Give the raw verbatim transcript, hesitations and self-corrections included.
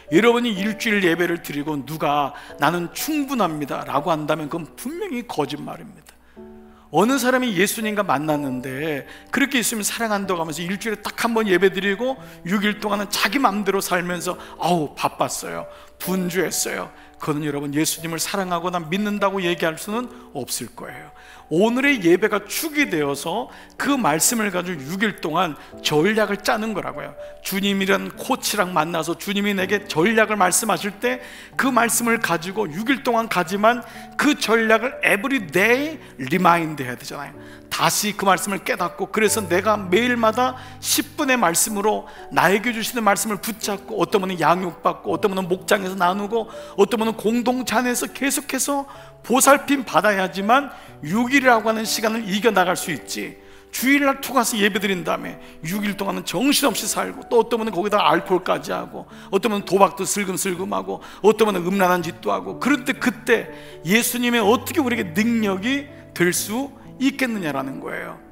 여러분이 일주일 예배를 드리고 누가 나는 충분합니다 라고 한다면 그건 분명히 거짓말입니다. 어느 사람이 예수님과 만났는데 그렇게 예수님 사랑한다고 하면서 일주일에 딱 한 번 예배 드리고 육 일 동안은 자기 마음대로 살면서 아우 바빴어요, 분주했어요. 그거는 여러분 예수님을 사랑하거나 믿는다고 얘기할 수는 없을 거예요. 오늘의 예배가 축이 되어서 그 말씀을 가지고 육 일 동안 전략을 짜는 거라고요. 주님이란 코치랑 만나서 주님이 내게 전략을 말씀하실 때 그 말씀을 가지고 육 일 동안 가지만 그 전략을 every day remind 해야 되잖아요. 다시 그 말씀을 깨닫고, 그래서 내가 매일마다 십 분의 말씀으로 나에게 주시는 말씀을 붙잡고, 어떤 분은 양육받고, 어떤 분은 목장에서 나누고, 어떤 분은 공동체 안에서 계속해서 보살핌 받아야지만 육 일이라고 하는 시간을 이겨나갈 수 있지. 주일날 투 가서 예배 드린 다음에 육 일 동안은 정신없이 살고, 또 어떤 분은 거기다가 알코올까지 하고, 어떤 분은 도박도 슬금슬금하고, 어떤 분은 음란한 짓도 하고, 그런데 그때 예수님의 어떻게 우리에게 능력이 될 수 있겠느냐라는 거예요.